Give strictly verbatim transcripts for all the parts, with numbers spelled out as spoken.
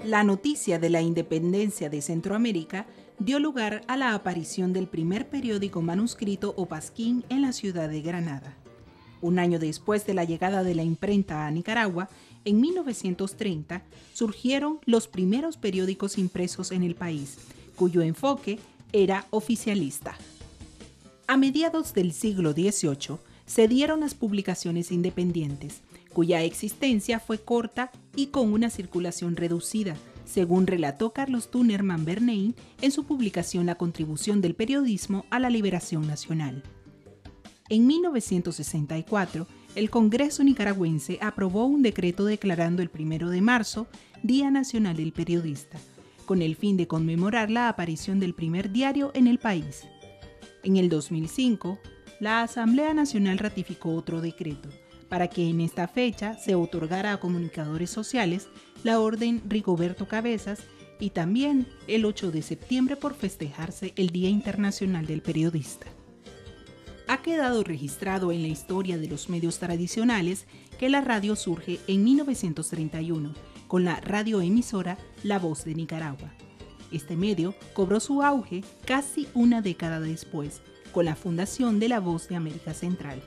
La noticia de la independencia de Centroamérica dio lugar a la aparición del primer periódico manuscrito o pasquín en la ciudad de Granada. Un año después de la llegada de la imprenta a Nicaragua, en mil novecientos treinta, surgieron los primeros periódicos impresos en el país, cuyo enfoque era oficialista. A mediados del siglo dieciocho, se dieron las publicaciones independientes, cuya existencia fue corta y con una circulación reducida, según relató Carlos Tunerman Bernein en su publicación La contribución del periodismo a la liberación nacional. En mil novecientos sesenta y cuatro, el Congreso nicaragüense aprobó un decreto declarando el primero de marzo Día Nacional del Periodista, con el fin de conmemorar la aparición del primer diario en el país. En el dos mil cinco, la Asamblea Nacional ratificó otro decreto, para que en esta fecha se otorgara a comunicadores sociales la Orden Rigoberto Cabezas y también el ocho de septiembre por festejarse el Día Internacional del Periodista. Ha quedado registrado en la historia de los medios tradicionales que la radio surge en mil novecientos treinta y uno con la radioemisora La Voz de Nicaragua. Este medio cobró su auge casi una década después, con la fundación de La Voz de América Central.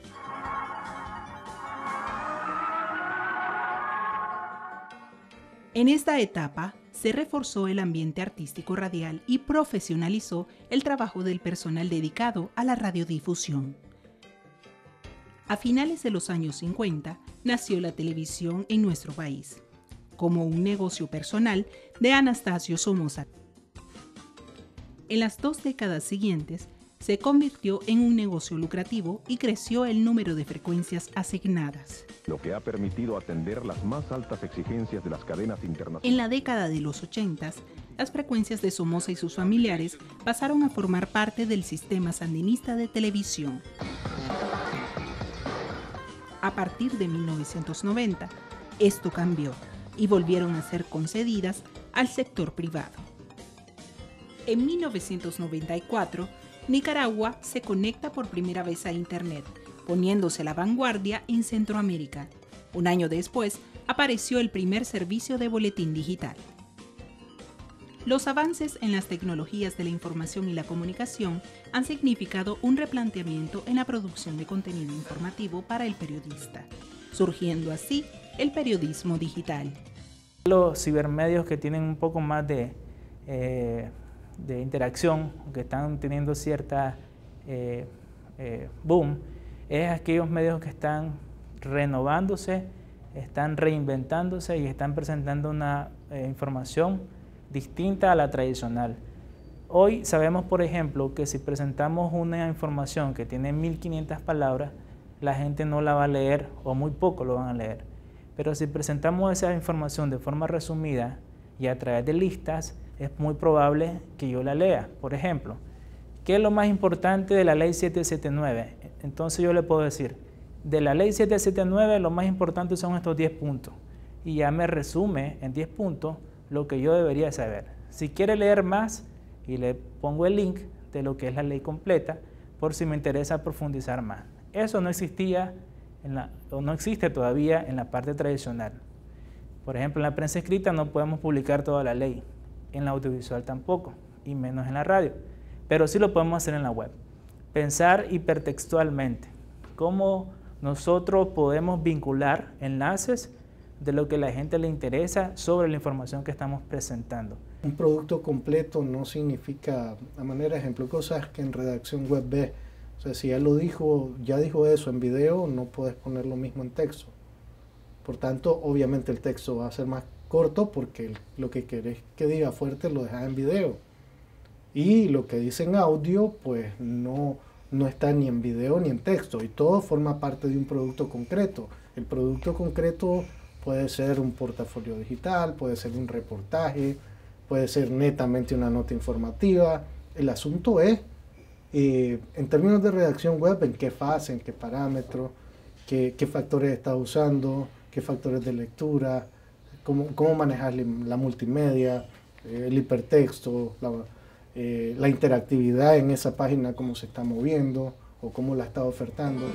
En esta etapa, se reforzó el ambiente artístico radial y profesionalizó el trabajo del personal dedicado a la radiodifusión. A finales de los años cincuenta, nació la televisión en nuestro país, como un negocio personal de Anastasio Somoza. En las dos décadas siguientes, se convirtió en un negocio lucrativo y creció el número de frecuencias asignadas, lo que ha permitido atender las más altas exigencias de las cadenas internacionales. En la década de los ochentas, las frecuencias de Somoza y sus familiares pasaron a formar parte del sistema sandinista de televisión. A partir de mil novecientos noventa, esto cambió y volvieron a ser concedidas al sector privado. En mil novecientos noventa y cuatro, Nicaragua se conecta por primera vez a Internet, poniéndose a la vanguardia en Centroamérica. Un año después, apareció el primer servicio de boletín digital. Los avances en las tecnologías de la información y la comunicación han significado un replanteamiento en la producción de contenido informativo para el periodista, surgiendo así el periodismo digital. Los cibermedios que tienen un poco más de... Eh, de interacción, que están teniendo cierta eh, eh, boom, es aquellos medios que están renovándose, están reinventándose y están presentando una eh, información distinta a la tradicional. Hoy sabemos, por ejemplo, que si presentamos una información que tiene mil quinientas palabras, la gente no la va a leer o muy poco lo van a leer. Pero si presentamos esa información de forma resumida y a través de listas, es muy probable que yo la lea. Por ejemplo, ¿qué es lo más importante de la ley siete setenta y nueve? Entonces yo le puedo decir, de la ley siete setenta y nueve lo más importante son estos diez puntos. Y ya me resume en diez puntos lo que yo debería saber. Si quiere leer más, y le pongo el link de lo que es la ley completa, por si me interesa profundizar más. Eso no existía, en la, o no existe todavía en la parte tradicional. Por ejemplo, en la prensa escrita no podemos publicar toda la ley. En la audiovisual tampoco, y menos en la radio, pero sí lo podemos hacer en la web. Pensar hipertextualmente, cómo nosotros podemos vincular enlaces de lo que a la gente le interesa sobre la información que estamos presentando. Un producto completo no significa, a manera de ejemplo, cosas que en redacción web ve. O sea, si ya lo dijo, ya dijo eso en video, no puedes poner lo mismo en texto. Por tanto, obviamente el texto va a ser más corto porque lo que querés que diga fuerte lo dejas en video. Y lo que dice en audio, pues no, no está ni en video ni en texto. Y todo forma parte de un producto concreto. El producto concreto puede ser un portafolio digital, puede ser un reportaje, puede ser netamente una nota informativa. El asunto es, eh, en términos de redacción web, en qué fase, en qué parámetro, qué, qué factores estás usando, qué factores de lectura, cómo, cómo manejar la multimedia, eh, el hipertexto, la, eh, la interactividad en esa página, cómo se está moviendo o cómo la está ofertando.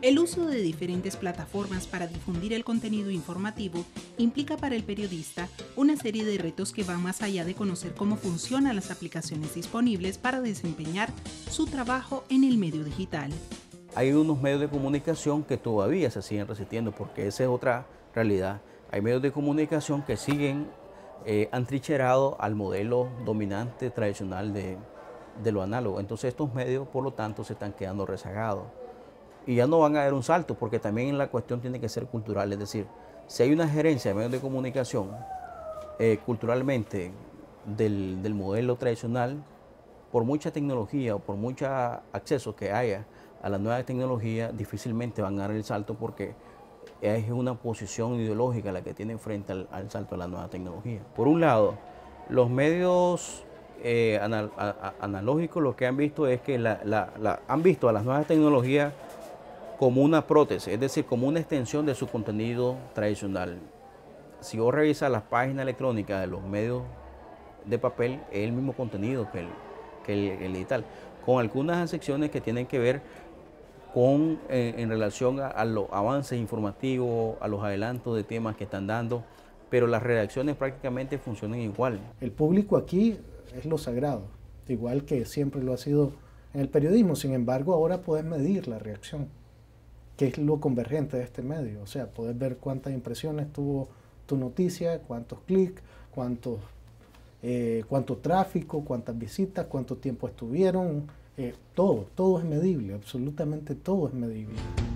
El uso de diferentes plataformas para difundir el contenido informativo implica para el periodista una serie de retos que van más allá de conocer cómo funcionan las aplicaciones disponibles para desempeñar su trabajo en el medio digital. Hay unos medios de comunicación que todavía se siguen resistiendo, porque esa es otra realidad. Hay medios de comunicación que siguen eh, antrincherados al modelo dominante tradicional de, de lo análogo. Entonces estos medios, por lo tanto, se están quedando rezagados. Y ya no van a dar un salto, porque también la cuestión tiene que ser cultural. Es decir, si hay una gerencia de medios de comunicación eh, culturalmente del, del modelo tradicional, por mucha tecnología o por mucho acceso que haya a la nueva tecnología, difícilmente van a dar el salto, porque es una posición ideológica la que tienen frente al, al salto a la nueva tecnología. Por un lado, los medios eh, anal, a, a, analógicos lo que han visto es que la, la, la, han visto a las nuevas tecnologías como una prótesis, es decir, como una extensión de su contenido tradicional. Si vos revisas las páginas electrónicas de los medios de papel, es el mismo contenido que el, que el, el digital, con algunas excepciones que tienen que ver con, eh, en relación a, a los avances informativos, a los adelantos de temas que están dando, pero las redacciones prácticamente funcionan igual. El público aquí es lo sagrado, igual que siempre lo ha sido en el periodismo. Sin embargo, ahora puedes medir la reacción, que es lo convergente de este medio. O sea, puedes ver cuántas impresiones tuvo tu noticia, cuántos clics, cuántos, eh, cuánto tráfico, cuántas visitas, cuánto tiempo estuvieron. Eh, todo, todo es medible, absolutamente todo es medible.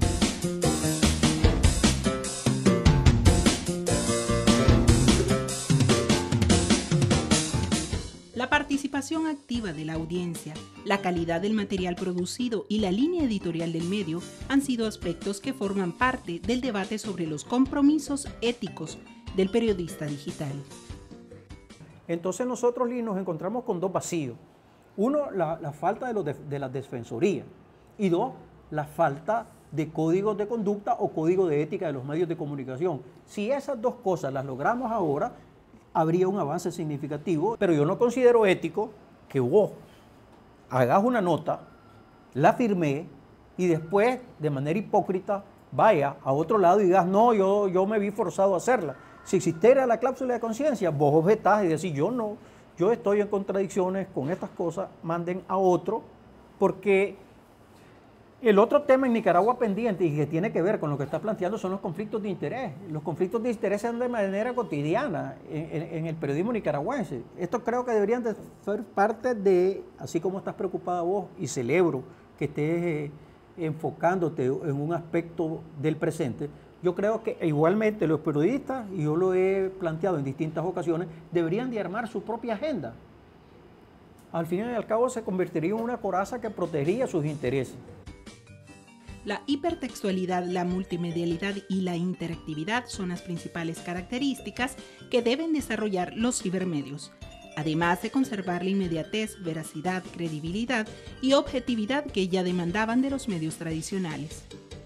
La participación activa de la audiencia, la calidad del material producido y la línea editorial del medio han sido aspectos que forman parte del debate sobre los compromisos éticos del periodista digital. Entonces nosotros nos encontramos con dos vacíos. Uno, la, la falta de, los de, de la defensoría, y dos, la falta de códigos de conducta o código de ética de los medios de comunicación. Si esas dos cosas las logramos ahora, habría un avance significativo, pero yo no considero ético que vos hagas una nota, la firmé y después, de manera hipócrita, vaya a otro lado y digas, no, yo, yo me vi forzado a hacerla. Si existiera la cláusula de conciencia, vos objetás y decís, yo no, yo estoy en contradicciones con estas cosas, manden a otro, porque el otro tema en Nicaragua pendiente y que tiene que ver con lo que está planteando son los conflictos de interés. Los conflictos de interés se dan de manera cotidiana en, en, en el periodismo nicaragüense. Esto creo que deberían de ser parte de, así como estás preocupada vos, y celebro que estés eh, enfocándote en un aspecto del presente, yo creo que igualmente los periodistas, y yo lo he planteado en distintas ocasiones, deberían de armar su propia agenda. Al fin y al cabo se convertiría en una coraza que protegería sus intereses. La hipertextualidad, la multimedialidad y la interactividad son las principales características que deben desarrollar los cibermedios, además de conservar la inmediatez, veracidad, credibilidad y objetividad que ya demandaban de los medios tradicionales.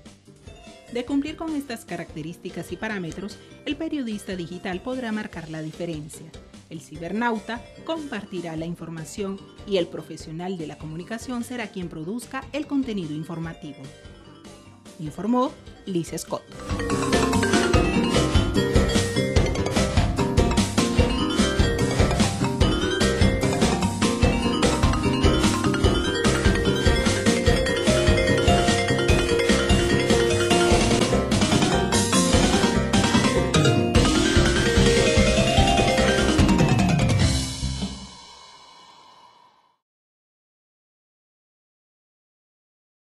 De cumplir con estas características y parámetros, el periodista digital podrá marcar la diferencia. El cibernauta compartirá la información y el profesional de la comunicación será quien produzca el contenido informativo. Informó Liz Scott.